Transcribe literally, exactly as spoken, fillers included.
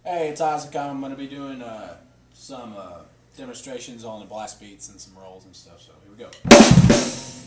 Hey, it's Isaac. I'm going to be doing uh, some uh, demonstrations on the blast beats and some rolls and stuff, so here we go.